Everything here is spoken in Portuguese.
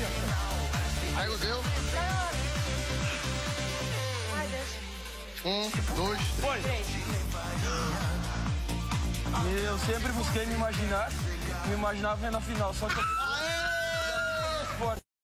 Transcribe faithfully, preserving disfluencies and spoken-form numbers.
Pega o seu. Ai, deixa. Um, dois, Foi. Três. Eu sempre busquei me imaginar, me imaginar vendo a final, só que eu...